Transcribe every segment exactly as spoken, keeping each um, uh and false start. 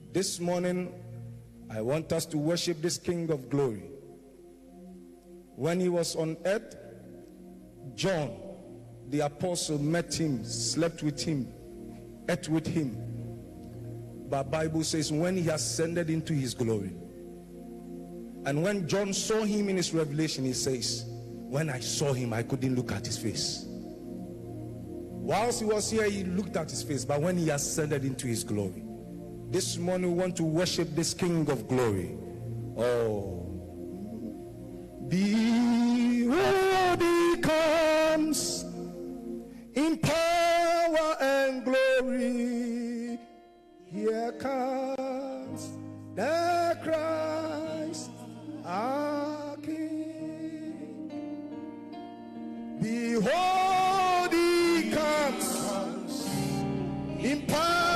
This morning, I want us to worship this King of Glory. When he was on earth, John, the apostle, met him, slept with him, ate with him. But the Bible says when he ascended into his glory, and when John saw him in his revelation, he says, when I saw him, I couldn't look at his face. Whilst he was here, he looked at his face, but when he ascended into his glory, this morning we want to worship this King of Glory. Oh, behold, he comes in power and glory. Here comes the Christ, our King. Behold, he comes in power.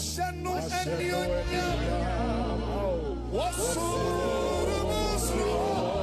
Washano Anionya, Wasuru Musro,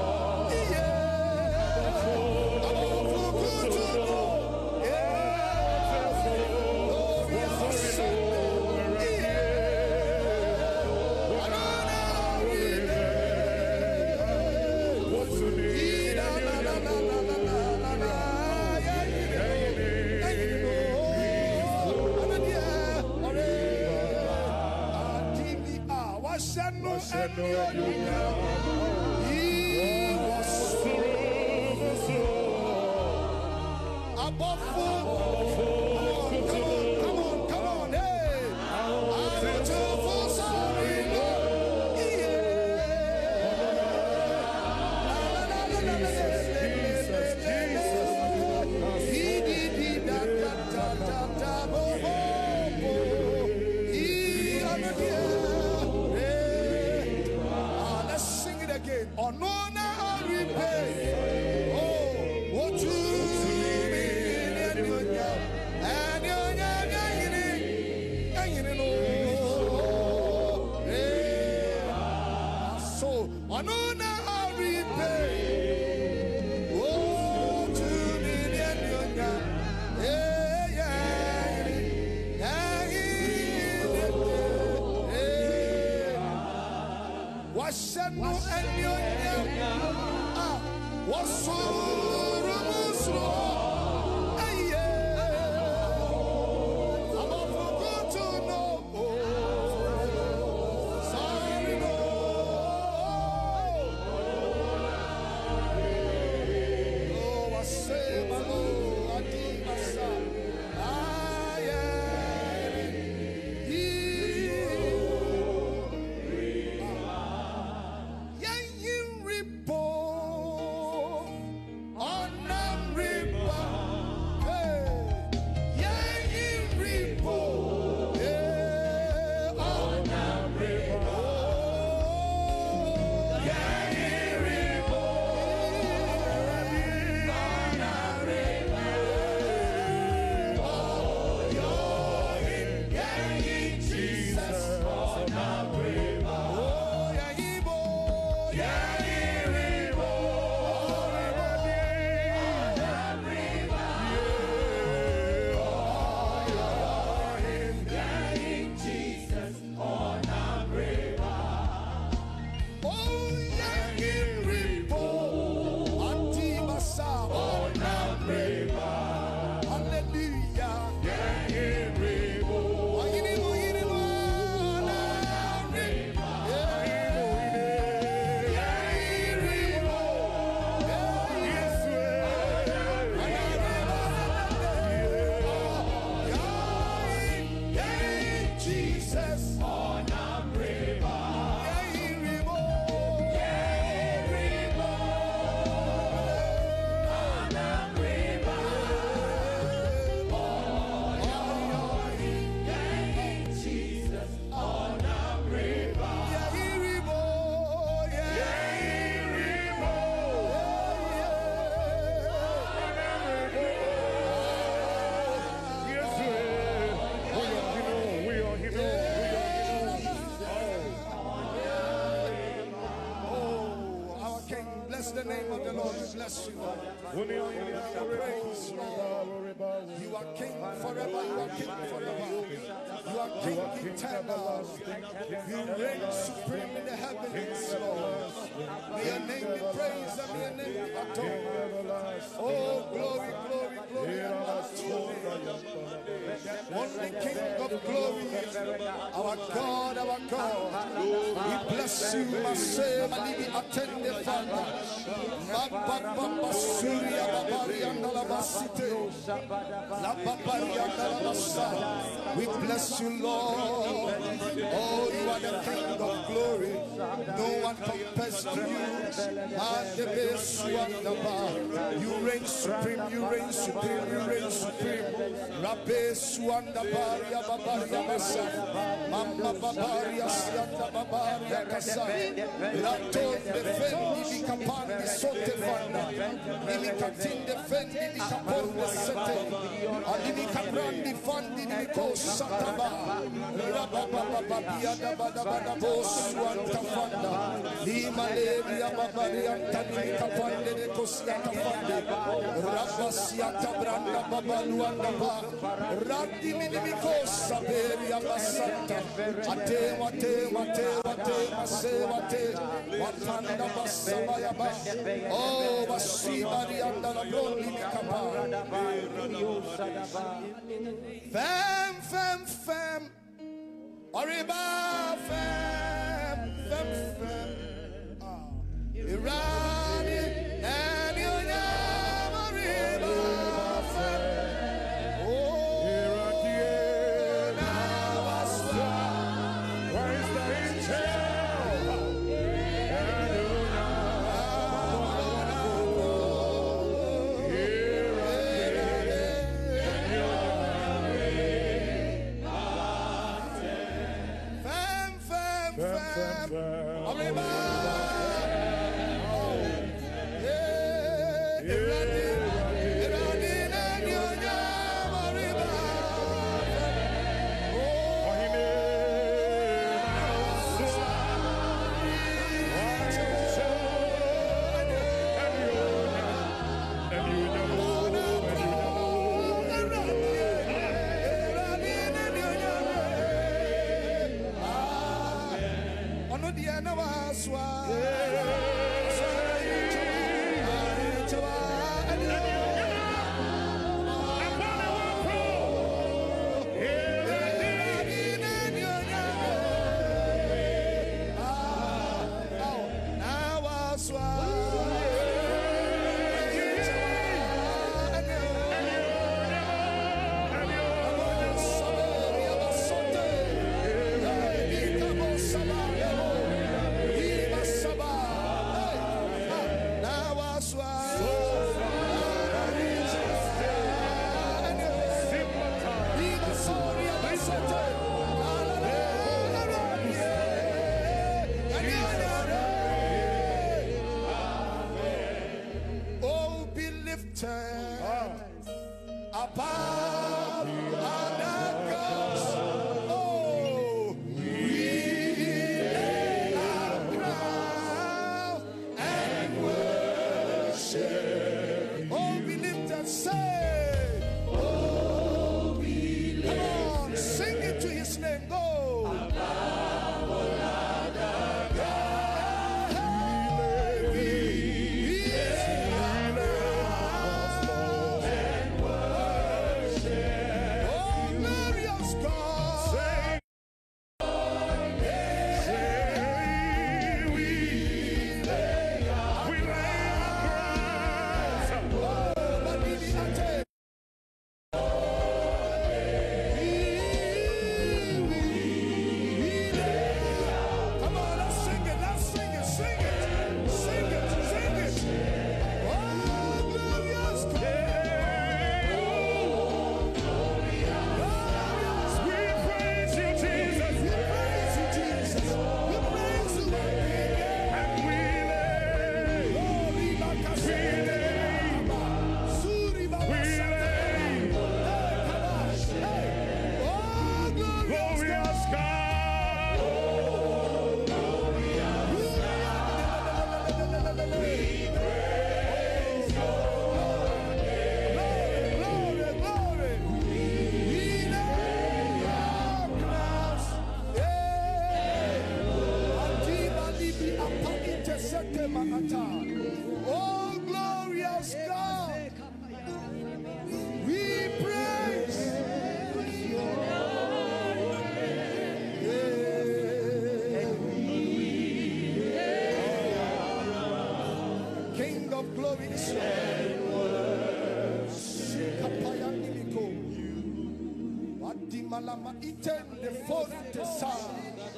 the name of the Lord. We bless you. Praise you. You are King forever. You are King forever. You are King eternal. You reign supreme in the heavens, Lord. May your name be praised and may your name be adored. Oh, glory, glory, glory. Only King of glory, our God, our God. We bless you, Maseh, Malibi, attend Father. Mababa Surya Babarianda la Basite, La Babarianda la Basa. We bless you, Lord. Oh, you are the King of glory. No one compares to you. You reign supreme, you reign supreme, you reign supreme. Rabbe Suanda Baria Babaria Masa, Mama Babaria Sianda Babaria Kasa, Lato defendi di Capandi Sote Fanda, Nilikatin defendi di Capon de Sete, Adini kabrandi fandi ni kosa taba. Rababa babia da bada bada bosu antafanda. Lima levi ababari antani kapande de kosia kapande. Rabasia tabranda babalu andaba. Radi minimi kosa beri abasanta. Ate wate wate wate mase wate. Watanda basabaya ba. Oh basibari andala broni kapa. Fem, fem, fem. Arriba, fem, fem, fem. Ah. Irani, and you know, arriba, fem. Oh, Irani, now I swear. Where is the angel? Oh, glorious God, we praise. King of glory is your name. The